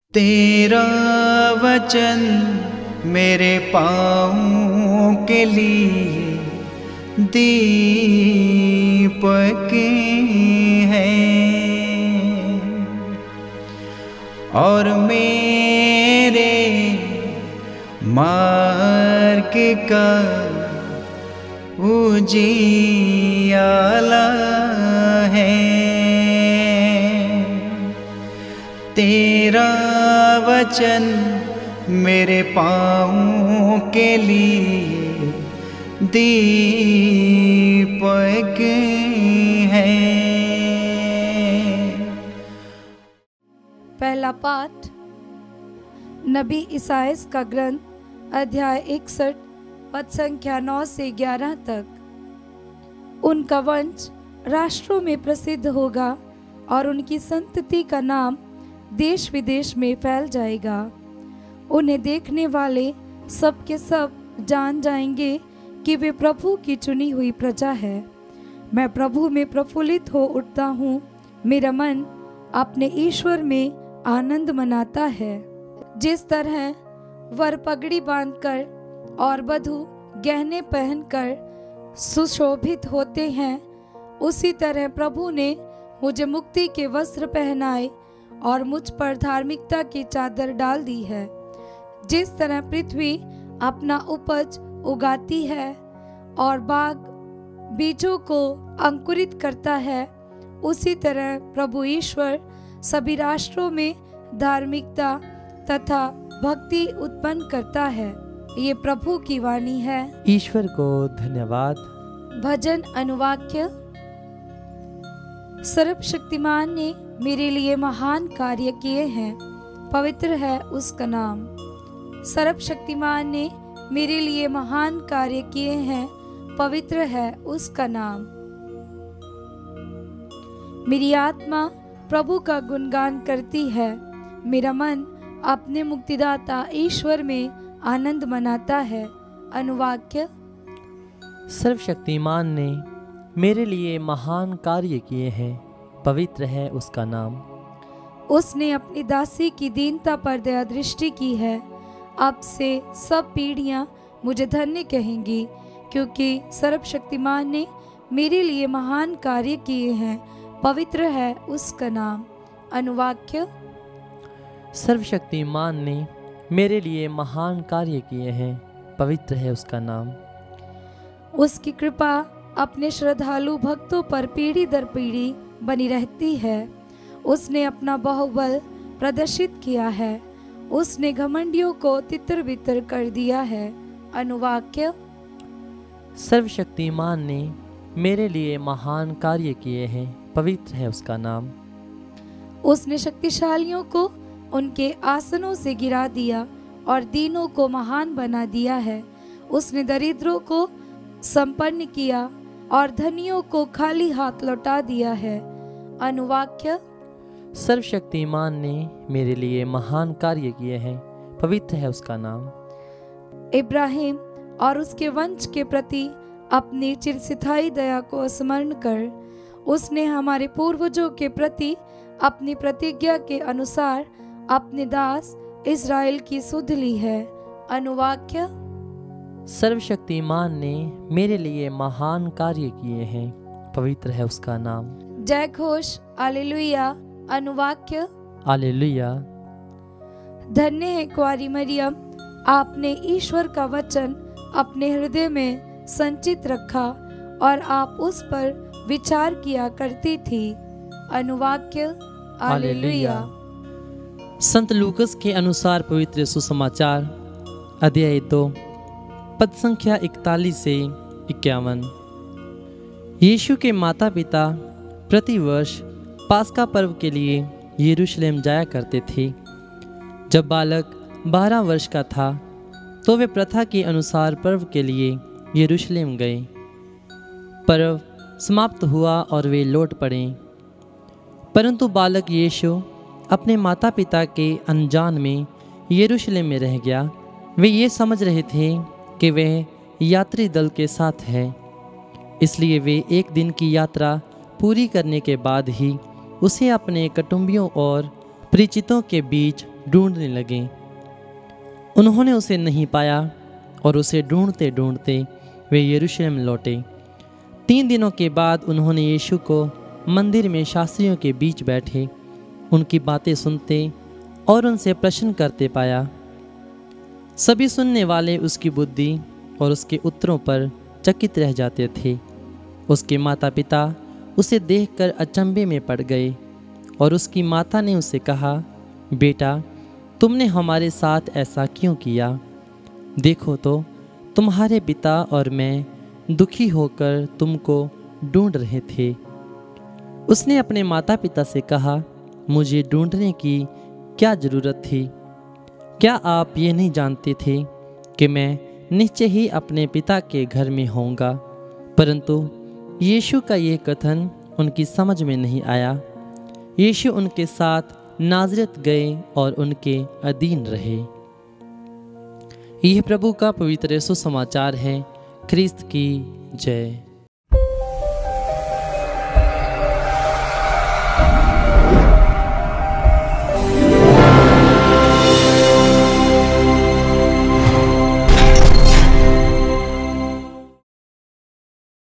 तेरा वचन मेरे पाँव के लिए दीपक है और मेरे मार्ग का उजियाला है। तेरा वचन मेरे पाँव के लिए दीपक है। पहला पाठ नबी इसाइयाह का ग्रंथ अध्याय 61 पद संख्या 9 से 11 तक। उनका वंश राष्ट्रों में प्रसिद्ध होगा और उनकी संतति का नाम देश विदेश में फैल जाएगा। उन्हें देखने वाले सब के सब जान जाएंगे कि वे प्रभु की चुनी हुई प्रजा है। मैं प्रभु में प्रफुल्लित हो उठता हूँ, मेरा मन अपने ईश्वर में आनंद मनाता है। जिस तरह वर पगड़ी बांधकर और वधू गहने पहनकर सुशोभित होते हैं, उसी तरह प्रभु ने मुझे मुक्ति के वस्त्र पहनाए और मुझ पर धार्मिकता की चादर डाल दी है। जिस तरह पृथ्वी अपना उपज उगाती है और बाग बीजों को अंकुरित करता है, उसी तरह प्रभु ईश्वर सभी राष्ट्रों में धार्मिकता तथा भक्ति उत्पन्न करता है। ये प्रभु की वाणी है। ईश्वर को धन्यवाद। भजन अनुवाक्य। सर्वशक्तिमान ने मेरे लिए महान कार्य किए हैं, पवित्र है उसका नाम। सर्वशक्तिमान ने मेरे लिए महान कार्य किए हैं, पवित्र है उसका नाम। मेरी आत्मा प्रभु का गुणगान करती है, मेरा मन अपने मुक्तिदाता ईश्वर में आनंद मनाता है। अनुवाक्य। सर्वशक्तिमान ने मेरे लिए महान कार्य किए हैं, पवित्र है उसका नाम। उसने अपनी दासी की दीनता पर दया दृष्टि की है। अब से सब पीढ़ियां मुझे धन्य कहेंगी, क्योंकि सर्वशक्तिमान ने मेरे लिए महान कार्य किए हैं, पवित्र है उसका नाम। अनुवाक्य। सर्वशक्तिमान ने मेरे लिए महान कार्य किए हैं, पवित्र है उसका नाम। उसकी कृपा अपने श्रद्धालु भक्तों पर पीढ़ी दर पीढ़ी बनी रहती है। उसने अपना बाहुबल प्रदर्शित किया है, उसने घमंडियों को तितर बितर कर दिया है। अनुवाक्य। सर्वशक्तिमान ने मेरे लिए महान कार्य किए हैं, पवित्र है उसका नाम। उसने शक्तिशालियों को उनके आसनों से गिरा दिया और दीनों को महान बना दिया है। उसने दरिद्रों को संपन्न किया और धनियों को खाली हाथ लौटा दिया है। अनुवाक्य। सर्वशक्तिमान ने मेरे लिए महान कार्य किए हैं, पवित्र है उसका नाम। इब्राहिम और उसके वंश के प्रति अपनी चिरस्थायी दया को स्मरण कर उसने हमारे पूर्वजों के प्रति अपनी प्रतिज्ञा के अनुसार अपने दास इस्राएल की सुध ली है। अनुवाक्य। सर्वशक्तिमान ने मेरे लिए महान कार्य किए हैं, पवित्र है उसका नाम। जय घोष हालेलुया। अनुवाक्य। हालेलुया। धन्य है कुंवारी मरियम, आपने ईश्वर का वचन अपने हृदय में संचित रखा और आप उस पर विचार किया करती थी। अनुवाक्य। हालेलुया। संत लूकस के अनुसार पवित्र सुसमाचार अध्याय 2 पद संख्या 41 से 51। यीशु के माता पिता प्रतिवर्ष पास्का पर्व के लिए यरूशलेम जाया करते थे। जब बालक 12 वर्ष का था तो वे प्रथा के अनुसार पर्व के लिए यरूशलेम गए। पर्व समाप्त हुआ और वे लौट पड़े, परंतु बालक यीशु अपने माता पिता के अनजान में यरूशलेम में रह गया। वे ये समझ रहे थे कि वह यात्री दल के साथ है, इसलिए वे एक दिन की यात्रा पूरी करने के बाद ही उसे अपने कुटुंबियों और परिचितों के बीच ढूंढने लगे। उन्होंने उसे नहीं पाया और उसे ढूंढते ढूंढते वे यरूशलेम लौटे। 3 दिनों के बाद उन्होंने यीशु को मंदिर में शास्त्रियों के बीच बैठे उनकी बातें सुनते और उनसे प्रश्न करते पाया। सभी सुनने वाले उसकी बुद्धि और उसके उत्तरों पर चकित रह जाते थे। उसके माता पिता उसे देखकर अचंभे में पड़ गए और उसकी माता ने उसे कहा, बेटा, तुमने हमारे साथ ऐसा क्यों किया? देखो तो तुम्हारे पिता और मैं दुखी होकर तुमको ढूंढ रहे थे। उसने अपने माता पिता से कहा, मुझे ढूंढने की क्या ज़रूरत थी? क्या आप ये नहीं जानते थे कि मैं निश्चय ही अपने पिता के घर में होऊंगा? परंतु यीशु का ये कथन उनकी समझ में नहीं आया। यीशु उनके साथ नाज़रेत गए और उनके अधीन रहे। यह प्रभु का पवित्र सुसमाचार है। ख्रिस्त की जय।